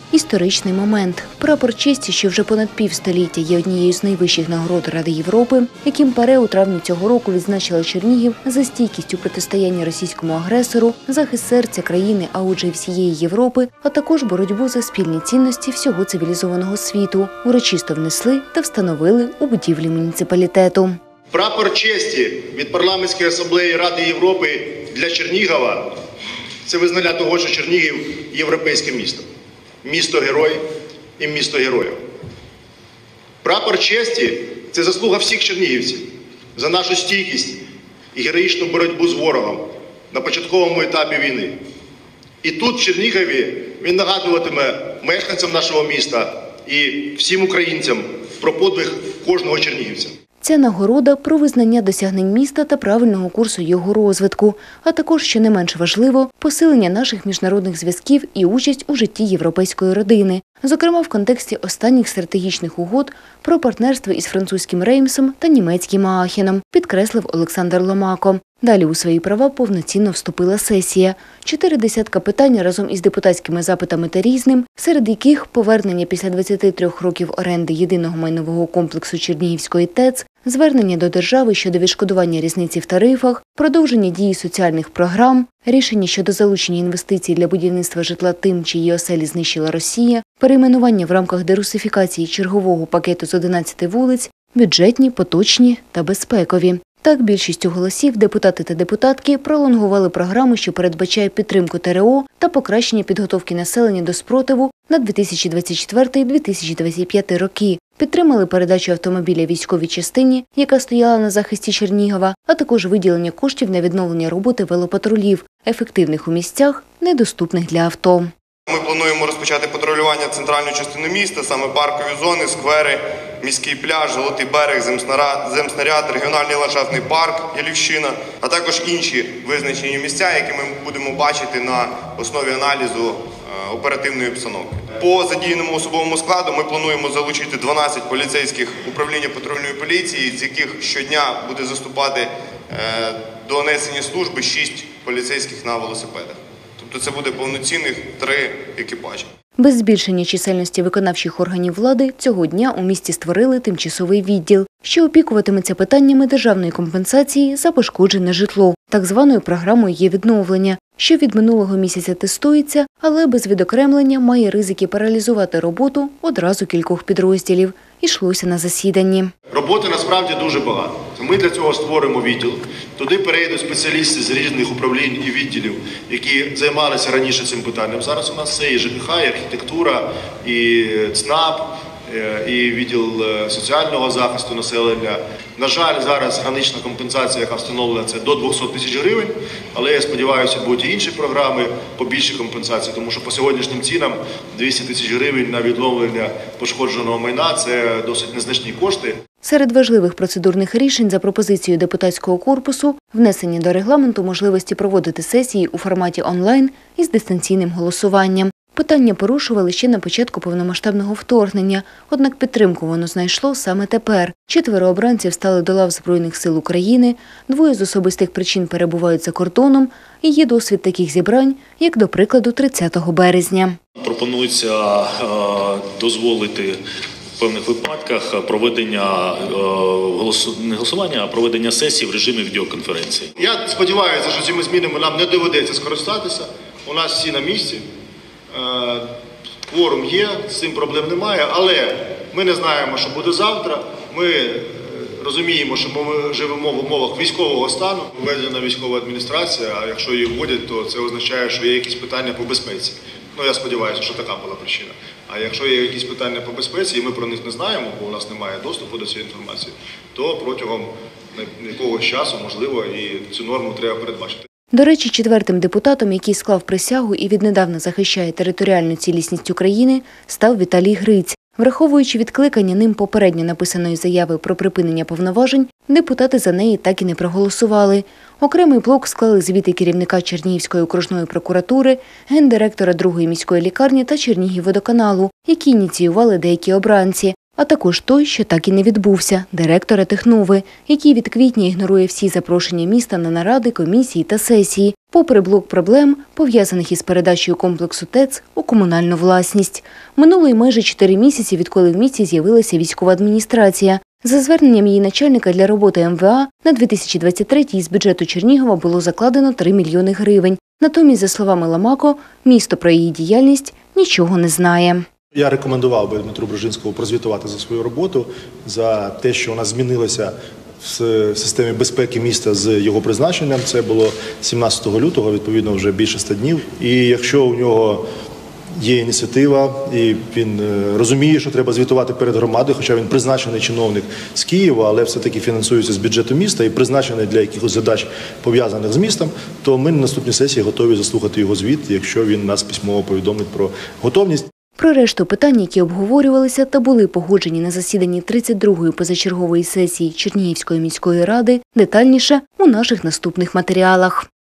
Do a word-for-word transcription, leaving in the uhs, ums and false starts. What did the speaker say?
історичний момент. Прапор честі, що вже понад півстоліття є однією з найвищих нагород Ради Європи, яким ПАРЄ у травні цього року відзначила Чернігів за стійкість у протистоянні російському агресору, захист серця країни, а отже й всієї Європи, а також боротьбу за спільні цінності всього цивілізованого світу, урочисто внесли та встановили у будівлі муніципалітету. Прапор честі від Парламентської асамблеї Ради Європи для Чернігова – це визнання того, що Чернігів – європейське місто. Місто-герой і місто героїв. Прапор честі – це заслуга всіх чернігівців за нашу стійкість і героїчну боротьбу з ворогом на початковому етапі війни. І тут, в Чернігові, він нагадуватиме мешканцям нашого міста і всім українцям про подвиг кожного чернігівця. Ця нагорода про визнання досягнень міста та правильного курсу його розвитку, а також, що не менш важливо, посилення наших міжнародних зв'язків і участь у житті європейської родини. Зокрема, в контексті останніх стратегічних угод про партнерство із французьким Реймсом та німецьким Аахеном, підкреслив Олександр Ломако. Далі у свої права повноцінно вступила сесія. Чотири десятка питань разом із депутатськими запитами та різним, серед яких повернення після двадцяти трьох років оренди єдиного майнового комплексу Чернігівської ТЕЦ, звернення до держави щодо відшкодування різниці в тарифах, продовження дії соціальних програм, рішення щодо залучення інвестицій для будівництва житла тим, чиї оселі знищила Росія, перейменування в рамках дерусифікації чергового пакету з одинадцяти вулиць, бюджетні, поточні та безпекові. Так, більшістю голосів депутати та депутатки пролонгували програму, що передбачає підтримку ТРО та покращення підготовки населення до спротиву на дві тисячі двадцять четвертий - дві тисячі двадцять п'ятий роки. Підтримали передачу автомобіля військовій частині, яка стояла на захисті Чернігова, а також виділення коштів на відновлення роботи велопатрулів, ефективних у місцях, недоступних для авто. Ми плануємо розпочати патрулювання центральної частини міста, саме паркові зони, сквери, міський пляж, Золотий берег, земснаряд, регіональний ландшафтний парк Ялівщина, а також інші визначені місця, які ми будемо бачити на основі аналізу оперативної обстановки. По задіяному особовому складу ми плануємо залучити дванадцять поліцейських управління патрульної поліції, з яких щодня буде заступати до несення служби шість поліцейських на велосипедах. Тобто це буде повноцінних три екіпажі. Без збільшення чисельності виконавчих органів влади цього дня у місті створили тимчасовий відділ, що опікуватиметься питаннями державної компенсації за пошкоджене житло, так званою програмою «Є відновлення», що від минулого місяця тестується, але без відокремлення має ризики паралізувати роботу одразу кількох підрозділів. Ішлося на засіданні. Роботи насправді дуже багато. Ми для цього створимо відділ. Туди перейдуть спеціалісти з різних управлінь і відділів, які займалися раніше цим питанням. Зараз у нас все і ЖКХ, і архітектура, і ЦНАП, і відділ соціального захисту населення. На жаль, зараз гранична компенсація, яка встановлена, це до двохсот тисяч гривень, але я сподіваюся, будуть і інші програми по більшій компенсації, тому що по сьогоднішнім цінам двісті тисяч гривень на відновлення пошкодженого майна – це досить незначні кошти. Серед важливих процедурних рішень за пропозицією депутатського корпусу внесення до регламенту можливості проводити сесії у форматі онлайн із дистанційним голосуванням. Питання порушували ще на початку повномасштабного вторгнення, однак підтримку воно знайшло саме тепер. Четверо обранців стали до лав Збройних сил України, двоє з особистих причин перебувають за кордоном, і є досвід таких зібрань, як, до прикладу, тридцятого березня. Пропонується е, дозволити в певних випадках проведення е, голосу, не голосування, а проведення сесії в режимі відеоконференції. Я сподіваюся, що цими змінами нам не доведеться скористатися. У нас всі на місці. Кворум є, з цим проблем немає, але ми не знаємо, що буде завтра. Ми розуміємо, що ми живемо в умовах військового стану. Введена військова адміністрація, а якщо її вводять, то це означає, що є якісь питання по безпеці. Ну, я сподіваюся, що така була причина. А якщо є якісь питання по безпеці, і ми про них не знаємо, бо у нас немає доступу до цієї інформації, то протягом якогось часу, можливо, і цю норму треба передбачити. До речі, четвертим депутатом, який склав присягу і віднедавна захищає територіальну цілісність України, став Віталій Гриць. Враховуючи відкликання ним попередньо написаної заяви про припинення повноважень, депутати за неї так і не проголосували. Окремий блок склали звіти керівника Чернігівської окружної прокуратури, гендиректора другої міської лікарні та Чернігівводоканалу, які ініціювали деякі обранці. а також той, що так і не відбувся – директора Технови, який від квітня ігнорує всі запрошення міста на наради, комісії та сесії, попри блок проблем, пов'язаних із передачею комплексу ТЕЦ у комунальну власність. Минуло й майже чотири місяці, відколи в місті з'явилася військова адміністрація. За зверненням її начальника для роботи ем ве а, на дві тисячі двадцять третій з бюджету Чернігова було закладено три мільйони гривень. Натомість, за словами Ламако, місто про її діяльність нічого не знає. Я рекомендував би Дмитру Брижинському прозвітувати за свою роботу, за те, що вона змінилася в системі безпеки міста з його призначенням. Це було сімнадцятого лютого, відповідно, вже більше ста днів. І якщо у нього є ініціатива, і він розуміє, що треба звітувати перед громадою, хоча він призначений чиновник з Києва, але все-таки фінансується з бюджету міста і призначений для якихось задач, пов'язаних з містом, то ми на наступній сесії готові заслухати його звіт, якщо він нас письмово повідомить про готовність. Про решту питань, які обговорювалися та були погоджені на засіданні тридцять другої позачергової сесії Чернігівської міської ради, детальніше у наших наступних матеріалах.